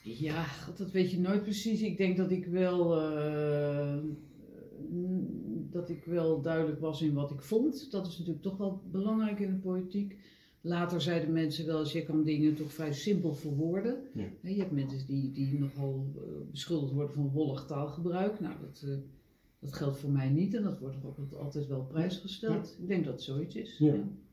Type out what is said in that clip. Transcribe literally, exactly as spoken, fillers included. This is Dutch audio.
Ja, god, dat weet je nooit precies. Ik denk dat ik wel, uh, dat ik wel duidelijk was in wat ik vond. Dat is natuurlijk toch wel belangrijk in de politiek. Later zeiden mensen wel eens, je kan dingen toch vrij simpel verwoorden. Ja. Je hebt mensen die, die nogal uh, beschuldigd worden van wollig taalgebruik. Nou, dat, uh, dat geldt voor mij niet en dat wordt ook altijd wel prijsgesteld. Ja. Ik denk dat het zoiets is. Ja. Ja.